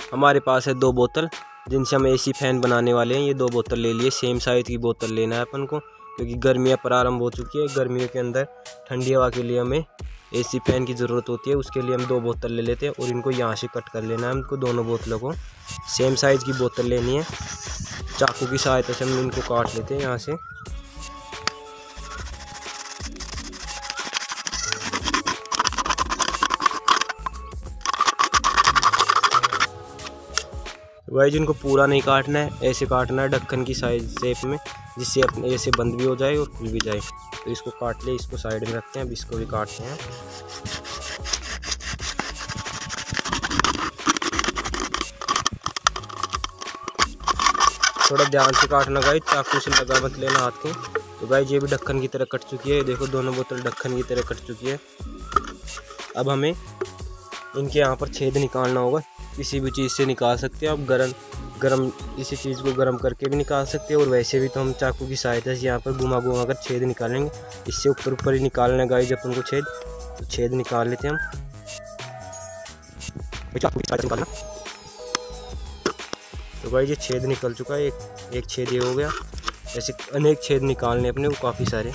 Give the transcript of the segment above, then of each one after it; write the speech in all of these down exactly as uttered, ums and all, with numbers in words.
हमारे पास है दो बोतल जिनसे हम एसी फैन बनाने वाले हैं। ये दो बोतल ले लिए, सेम साइज़ की बोतल लेना है अपन को, क्योंकि गर्मियाँ प्रारंभ हो चुकी है। गर्मियों के अंदर ठंडी हवा के लिए हमें एसी फैन की ज़रूरत होती है। उसके लिए हम दो बोतल ले लेते हैं और इनको यहाँ से कट कर लेना है हमको। दोनों बोतलों को सेम साइज़ की बोतल लेनी है। चाकू की सहायता से हम इनको काट लेते हैं यहाँ से। गाइस इनको पूरा नहीं काटना है, ऐसे काटना है ढक्कन की साइज शेप में, जिससे अपने ऐसे बंद भी हो जाए और खुल भी जाए। तो इसको काट ले, इसको साइड में रखते हैं। अब इसको भी काटते हैं। थोड़ा ध्यान से काटना गाइस, चाकू से लगा मत लेना हाथ के। तो गाइस ये भी ढक्कन की तरह कट चुकी है। देखो दोनों बोतल ढक्कन की तरह कट चुकी है। अब हमें इनके यहाँ पर छेद निकालना होगा। किसी भी चीज़ से निकाल सकते हैं आप, गरम गरम इसी चीज़ को गरम करके भी निकाल सकते हैं, और वैसे भी तो हम चाकू की सहायता से यहाँ पर घुमा घुमा कर छेद निकालेंगे। इससे ऊपर ऊपर ही निकालना है गाइस अपन को छेद। तो छेद निकाल लेते हैं हम, चाकू की सहायता से निकालना। तो गाइस ये छेद निकल चुका है, एक एक छेद ये हो गया। ऐसे अनेक छेद निकालने अपने को, काफ़ी सारे।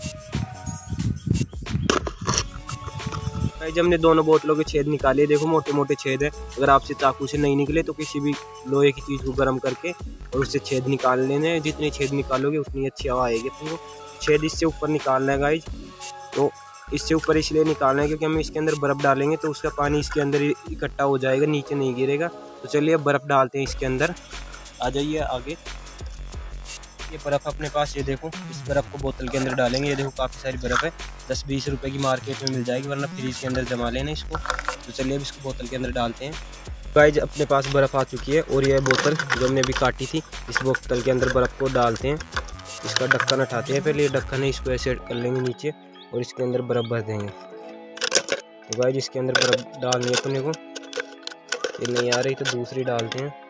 जब हमने दोनों बोतलों के छेद निकाले, देखो मोटे मोटे छेद है। अगर आपसे चाकू से नहीं निकले तो किसी भी लोहे की चीज़ को गर्म करके और उससे छेद निकाल लेने हैं। जितने छेद निकालोगे उतनी अच्छी हवा आएगी अपन को। छेद इससे ऊपर निकालना है गाइज। तो इससे ऊपर इसलिए निकालना है क्योंकि हम इसके अंदर बर्फ़ डालेंगे तो उसका पानी इसके अंदर इकट्ठा हो जाएगा, नीचे नहीं गिरेगा। तो चलिए अब बर्फ़ डालते हैं इसके अंदर। आ जाइए आगे। ये बर्फ़ अपने पास, ये देखो, इस बर्फ़ को बोतल के अंदर डालेंगे। ये देखो काफ़ी सारी बर्फ़ है, दस बीस रुपए की मार्केट में मिल जाएगी, वरना फ्रीज के अंदर जमा लेना इसको। तो चलिए अब इसको बोतल के अंदर डालते हैं। गाइस अपने पास बर्फ़ आ चुकी है और यह बोतल जो हमने अभी काटी थी, इस बोतल के अंदर बर्फ़ को डालते हैं। इसका ढक्कन हटाते हैं पहले। ये ढक्कन है, इसको ऐसे कर लेंगे नीचे और इसके अंदर बर्फ़ भर देंगे। तो गाइस इसके अंदर बर्फ़ डालनी है अपने को। ये नहीं आ रही तो दूसरी डालते हैं।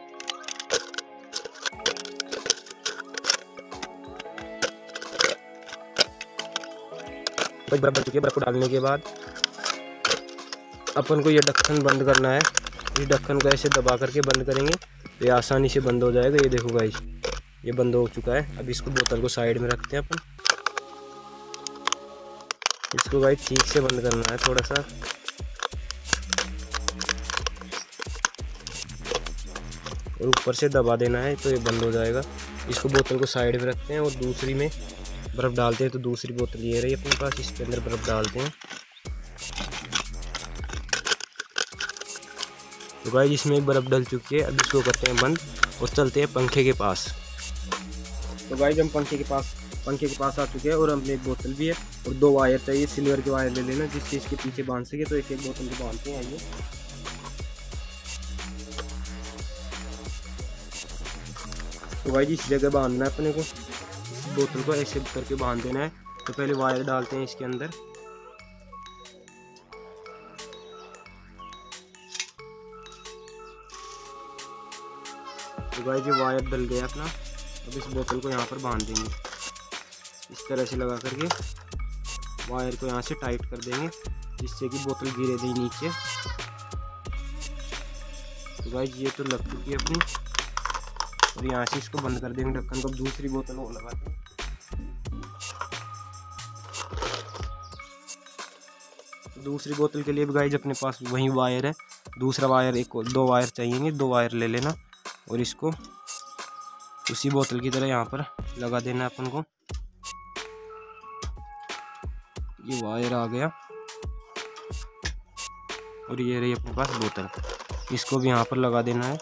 बर्फ़ बन चुकी है। बर्फ़ को डालने के बाद अपन को ये ढक्कन बंद करना है। इस ढक्कन को ऐसे दबा करके बंद करेंगे तो ये आसानी से बंद हो जाएगा। ये देखो गाइस ये बंद हो चुका है। अब इसको बोतल को साइड में रखते हैं अपन। इसको गाइस ठीक से बंद करना है थोड़ा सा। और ऊपर से दबा देना है तो ये बंद हो जाएगा। इसको बोतल को साइड में रखते हैं और दूसरी में बर्फ़ डालते हैं। तो दूसरी बोतल ये रही अपने पास, इसके अंदर बर्फ़ डालते हैं। तो गाइस इसमें बर्फ़ डल चुकी है। अब इसको करते हैं बंद और चलते हैं पंखे के पास। तो गाइस हम पंखे के पास पंखे के पास आ चुके हैं और हमने एक बोतल भी है और दो वायर चाहिए। सिल्वर के वायर ले लेना जिससे इसके पीछे बांध सके। तो एक एक बोतल को बांधते हैं। आइए तो गाइस इस जगह बांधना है अपने को। बोतल को ऐसे करके बांध देना है। तो पहले वायर डालते हैं इसके अंदर। तो गाइस ये वायर डल गया अपना। अब इस बोतल को यहाँ पर बांध देंगे इस तरह से लगा करके। वायर को यहाँ से टाइट कर देंगे जिससे कि बोतल गिरे नहीं नीचे। तो गाइस ये तो लग चुकी है अपनी, और यहाँ से इसको बंद कर देंगे ढक्कन को। दूसरी बोतल वो लगाते हैं। दूसरी बोतल के लिए भी गाइस अपने पास वही वायर है। दूसरा वायर, एक दो वायर चाहिए, दो वायर ले लेना और इसको उसी बोतल की तरह यहाँ पर लगा देना अपन को। ये वायर आ गया और ये रही अपने पास बोतल। इसको भी यहाँ पर लगा देना है।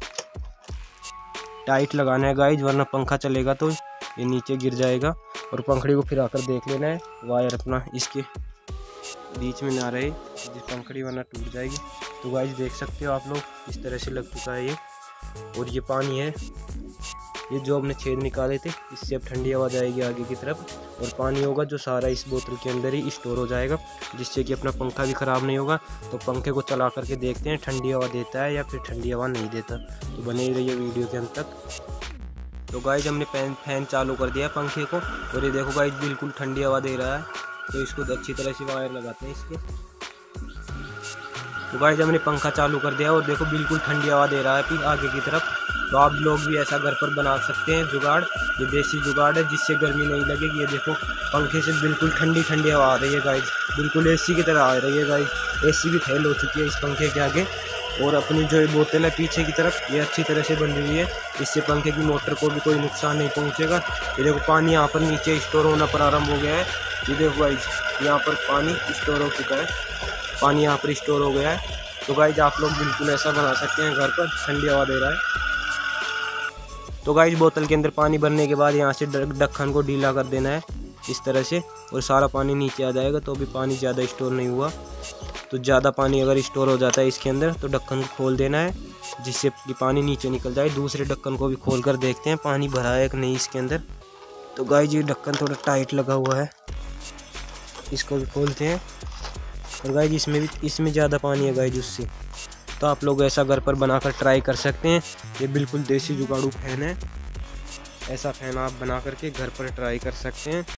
टाइट लगाना है गाइस, वरना पंखा चलेगा तो ये नीचे गिर जाएगा। और पंखड़ी को फिर आकर देख लेना है वायर अपना इसके बीच में ना रहे, जिस पंखड़ी वरना टूट जाएगी। तो गाइस देख सकते हो आप लोग, इस तरह से लग चुका है ये। और ये पानी है, ये जो हमने छेद निकाले थे, इससे अब ठंडी हवा जाएगी आगे की तरफ और पानी होगा जो सारा इस बोतल के अंदर ही स्टोर हो जाएगा, जिससे कि अपना पंखा भी ख़राब नहीं होगा। तो पंखे को चला करके देखते हैं ठंडी हवा देता है या फिर ठंडी हवा नहीं देता। तो बने ही रहिए वीडियो के अंत तक। तो गाइस हमने फैन फैन चालू कर दिया पंखे को और ये देखो गाइस बिल्कुल ठंडी हवा दे रहा है। तो इसको अच्छी तरह से वायर लगाते हैं इसके। तो गाइस हमने पंखा चालू कर दिया और देखो बिल्कुल ठंडी हवा दे रहा है फिर आगे की तरफ। तो आप लोग भी ऐसा घर पर बना सकते हैं जुगाड़, ये देसी जुगाड़ है जिससे गर्मी नहीं लगेगी। ये देखो पंखे से बिल्कुल ठंडी ठंडी हवा आ रही है गाइस, बिल्कुल एसी की तरह आ रही है गाइस। एसी भी फेल हो चुकी है इस पंखे के आगे। और अपनी जो बोतल है पीछे की तरफ, ये अच्छी तरह से बंधी हुई है, इससे पंखे की मोटर को भी कोई नुकसान नहीं पहुंचेगा। ये देखो पानी यहाँ पर नीचे स्टोर होना प्रारंभ हो गया है। ये देखो गाइस यहाँ पर पानी स्टोर हो चुका है, पानी यहाँ पर स्टोर हो गया है। तो गाइस आप लोग बिल्कुल ऐसा बना सकते हैं घर पर, ठंडी हवा दे रहा है। तो गाइस बोतल के अंदर पानी भरने के बाद यहाँ से ढक्कन को ढीला कर देना है इस तरह से, और सारा पानी नीचे आ जाएगा। तो अभी पानी ज़्यादा स्टोर नहीं हुआ, तो ज़्यादा पानी अगर स्टोर हो जाता है इसके अंदर तो ढक्कन को खोल देना है जिससे कि पानी नीचे निकल जाए। दूसरे ढक्कन को भी खोल कर देखते हैं पानी भरा है कि नहीं इसके अंदर। तो गाइस ये ढक्कन थोड़ा टाइट लगा हुआ है, इसको भी खोलते हैं। और गाइस इसमें भी इसमें ज़्यादा पानी है गाइस उससे। तो आप लोग ऐसा घर पर बनाकर ट्राई कर सकते हैं। ये बिल्कुल देसी जुगाड़ू फैन है, ऐसा फैन आप बना करके घर पर ट्राई कर सकते हैं।